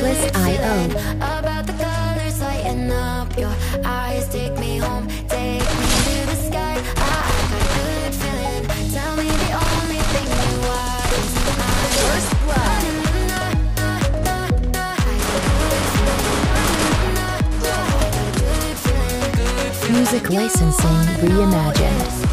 Artlist.io. About the colors lighting up your eyes, take me home, take me to the sky. I got a good feeling. Tell me the only thing you want is mine. First blood. Music licensing reimagined.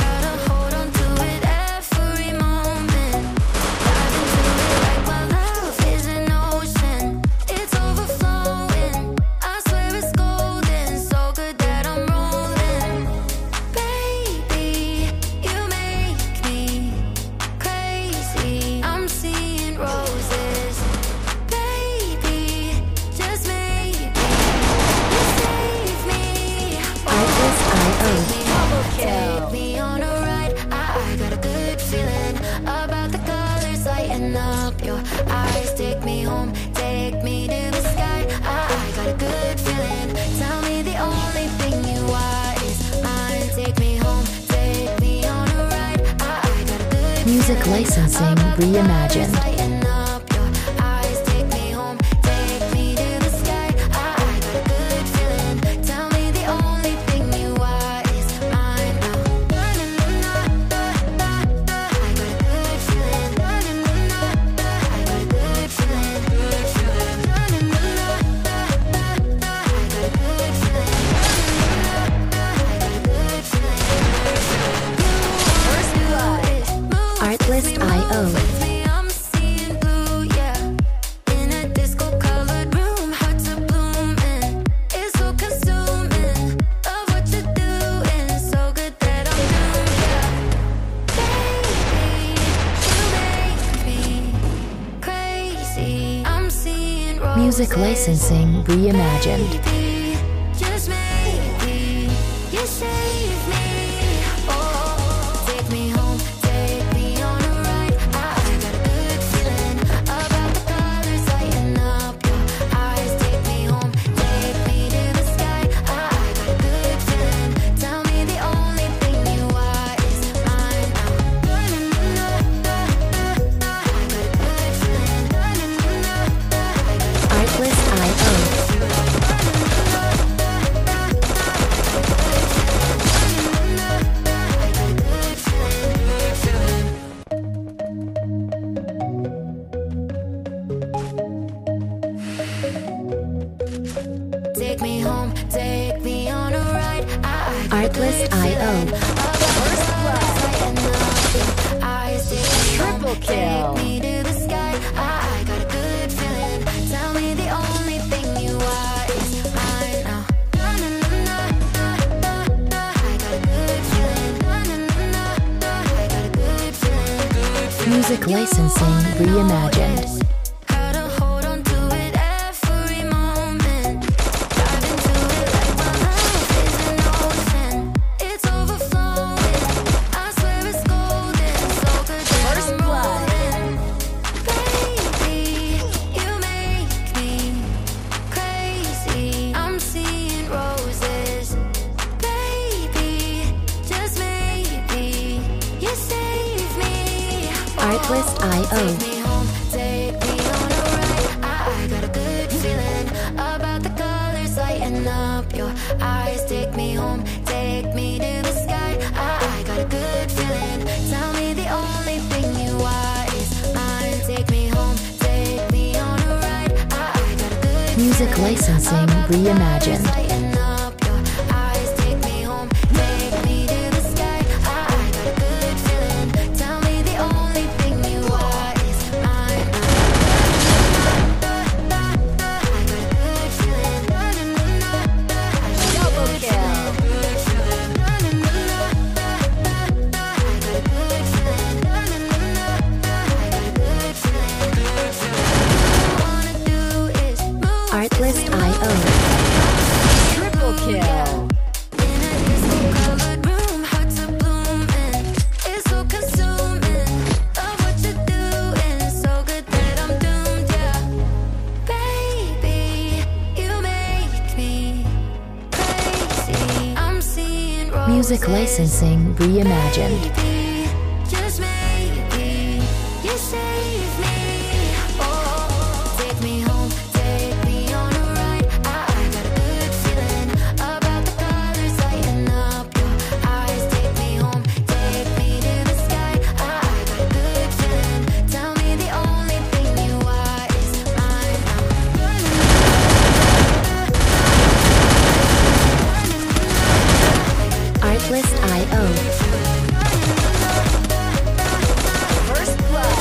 Take me on a ride. I got a good feeling about the colors lighting up your eyes. Take me home, take me to the sky. I got a good feeling. Tell me the only thing you want is mine. Take me home, take me on a ride. I got a good Music feeling licensing about the colors reimagined. lighting up your eyes. Take me home, take me to the sky. I got a good feeling. Tell me the only thing you want is mine now. Artlist.io. I'm seeing blue, yeah. In a disco-colored room, hearts are blooming. It's so consuming. Love what you're doing, so good that I'm doomed, yeah. Baby, you make me crazy. I'm seeing roses. Music licensing reimagined. Maybe, just maybe, you save me. Oh, take me home, take me on a ride. I got a good feeling about the colors lighting up your eyes. Take me home, take me to the sky. I got a good feeling. Tell me the only thing you want is mine now. I got a good feeling. Artlist.io. Take me home, take me on a ride. I got a good Artlist.io. feeling about the colors lighting up your eyes. Take me home, Triple kill. take me to the sky. I got a good feeling. Tell me the only thing you want is mine now. I got a good feeling. I got a good feeling. Music licensing reimagined. Gotta hold on to it every moment. Dive into it like my love is an ocean. It's overflowing. I swear it's golden, so good that I'm rolling. Baby, you make me crazy. I'm seeing roses. Baby, just maybe, you save me. Artlist.io. Take me home, take me on a ride. I got a good feeling about the colors lighting up your eyes. Take me home, take me to the sky. I got a good feeling. Tell me the only thing you want is mine. Take me home, take me on a ride. I got a good Music feeling licensing about the colors reimagined. lighting up your eyes. Take me home, take me to the sky. I got a good feeling. Tell me the only thing you want is mine. I got a good feeling. Double kill. Artlist.io. Triple kill. In a disco-colored room, hearts are blooming. It's so consuming. Love what you're doing, so good that I'm doomed, yeah. Baby, you make me crazy. I'm seeing roses. Music licensing reimagined. Maybe, just maybe, you save me. Oh, take me home, take Artlist.io. First blood.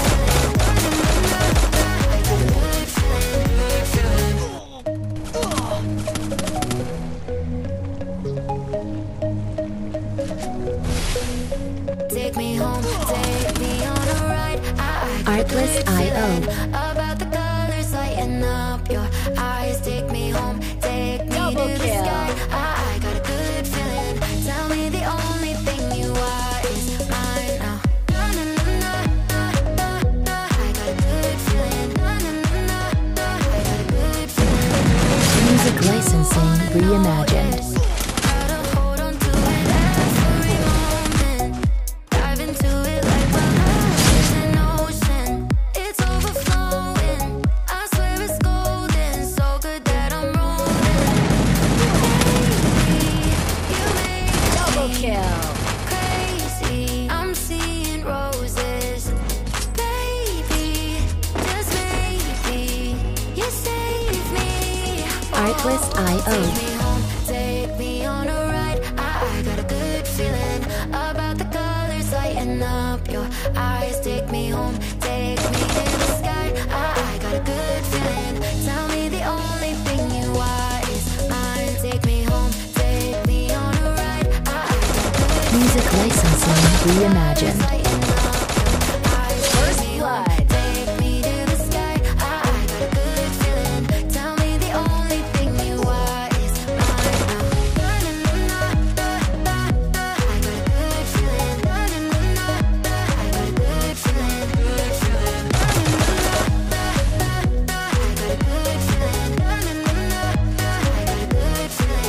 Take me home, take me on a ride. I got a good Artlist.io. feeling about the colors lighting up your eyes. Take me home, take me Double to the kill. sky. I got a good feeling. Tell me the only thing you are is mine now. Na, na, na, na, na, na. I got a good feeling. Na, na, na, na, na. I got a good feeling. Music licensing reimagined. Gotta hold on to it every moment. Dive into it like we're lost in an ocean. It's overflowing. I swear it's golden. So good that I'm rolling. Baby, you make Double me kill. crazy. I'm seeing roses. Baby, just maybe you save me. Artlist.io. Take me home, take me on a ride. I got a good feeling about the colors lighting up your eyes. Take me home, take me to the sky. I got a good feeling. Tell me the only thing you are is mine. Take me home, take me on a ride. I got a good Music licensing reimagined. lighting up your eyes. First Take me home, blood. take me to the sky. I got a good feeling. Tell me the only thing you are is mine now. Na, na, na, na, na, na. I got a good feeling. Na, na, na, na, na. I got a good feeling. Good feeling. Na, na, na, na, na, na. I got a good feeling. Na, na, na, na, na. I got a good feeling.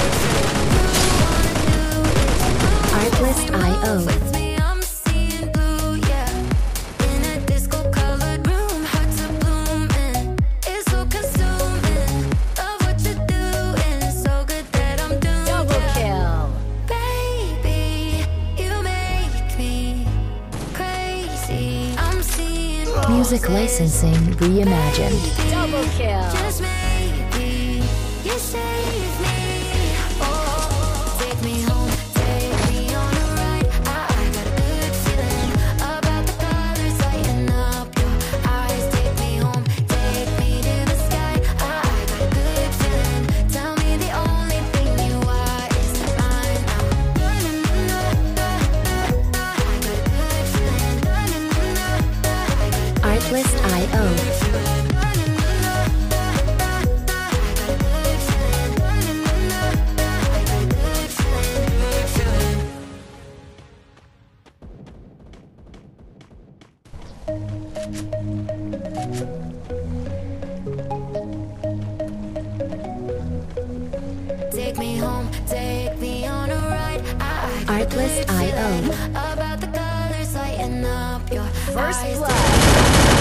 Artlist.io. With me, I'm seeing blue, yeah. In a disco-colored room, hearts are blooming. It's so consuming. Love what you're doing, so good that I'm doing. Double Yeah. kill. Baby, you make me crazy. I'm seeing Music roses. licensing reimagined. Double kill. Just maybe you save me. Oh, take me home, take me on a ride. I got a good feeling about the colors lighting up your eyes. Take me home, take me to the sky. I got a good feeling. Tell me the only thing you are is mine now. Na, na, na, na, na, na. I got a good feeling. Na, na, na, na, na. I got a good Artlist.io. feeling. Na, na, na, na, na, na. I got a good feeling. Na, na, na, na, na. I got a good feeling. Good feeling. Take me home, take me on a ride. I got a good Artlist.io. feeling about the colors lighting up your First eyes. blood.